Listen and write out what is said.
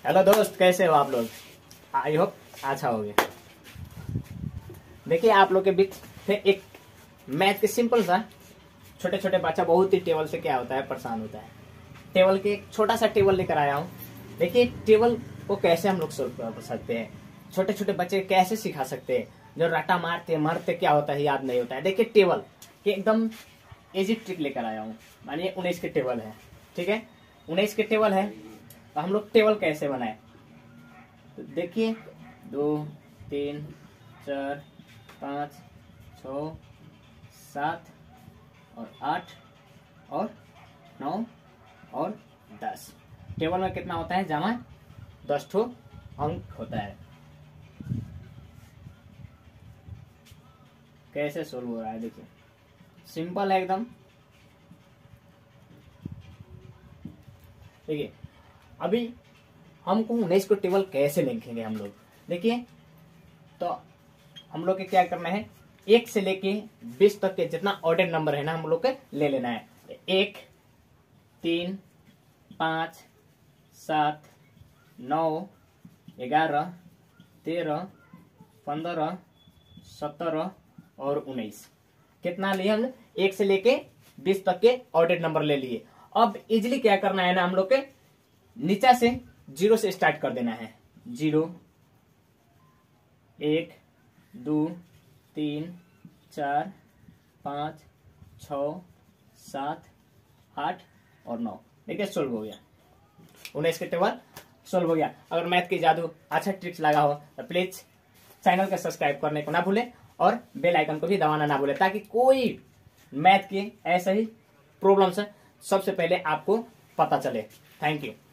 Hello दोस्त, कैसे हो आप लोग? आई होप अच्छा हो गया। देखिए आप लोग के बीच से एक मैथ के सिंपल सा छोटे छोटे बच्चा बहुत ही टेबल से क्या होता है परेशान होता है। टेबल के एक छोटा सा टेबल लेकर आया हूँ। देखिए टेबल को कैसे हम लोग सोल्व कर सकते हैं, छोटे छोटे बच्चे कैसे सिखा सकते हैं। जो रट्टा मारते मरते क्या होता है याद नहीं होता है। देखिए टेबल के एकदम इजी ट्रिक लेकर आया हूँ। मानिए 19 के टेबल है, ठीक है, 19 के टेबल है तो हम लोग टेबल कैसे बनाए। तो देखिए 2 3 4 5 6 7 और 8 और 9 और 10। टेबल में कितना होता है जमा 10 ठो अंक होता है। कैसे सोल्व हो रहा है देखिए, सिंपल है एकदम। देखिए अभी हमको 19 को टेबल कैसे लिखेंगे हम लोग। देखिए तो हम लोग के क्या करना है, 1 से लेके 20 तक के जितना ऑर्डर नंबर है ना हम लोग के ले लेना है। 1 3 5 7 9 11 13 15 17 और 19। कितना लिए हम? 1 से लेके 20 तक के ऑर्डर नंबर ले लिए। अब इजिली क्या करना है ना, हम लोग के नीचा से 0 से स्टार्ट कर देना है। 0 1 2 3 4 5 6 7 8 और 9। देखिए सोल्व हो गया, 19 के टेबल सोल्व हो गया। अगर मैथ की जादू अच्छा ट्रिक्स लगा हो तो प्लीज चैनल को सब्सक्राइब करने को ना भूले और बेल आइकन को भी दबाना ना भूले, ताकि कोई मैथ के ऐसे ही प्रॉब्लम से सबसे पहले आपको पता चले। Thank you.